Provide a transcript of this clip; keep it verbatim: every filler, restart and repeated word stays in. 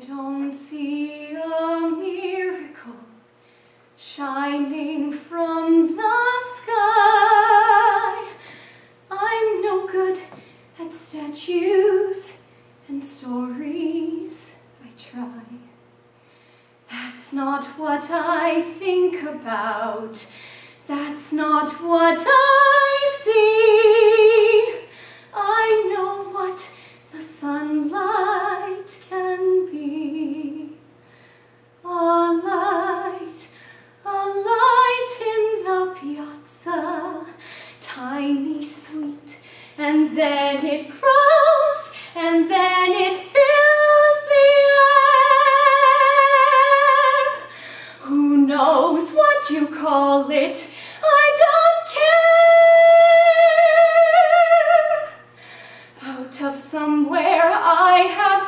don't see a miracle shining from the sky. I'm no good at statues and stories. I try. That's not what I think about. That's not what I see. I know what the sunlight can be. A light, a light in the piazza, tiny, sweet, and then it grows, and then it fills the air. Who knows what you call it? I don't care. Out of somewhere I have